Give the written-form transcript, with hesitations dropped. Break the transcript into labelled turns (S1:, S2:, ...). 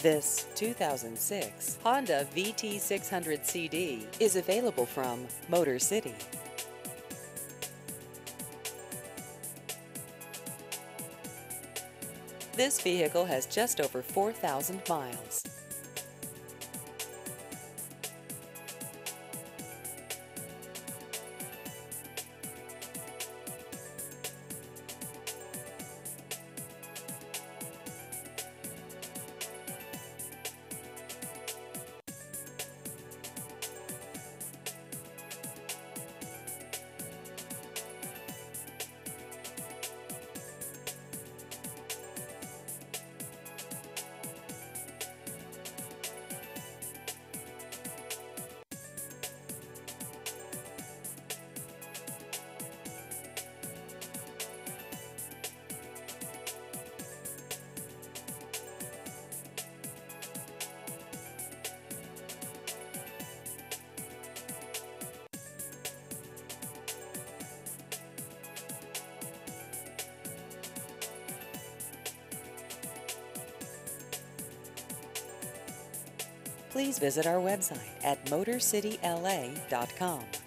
S1: This 2006 Honda VT600 CD is available from Motor City. This vehicle has just over 4,000 miles. Please visit our website at motorcityla.com.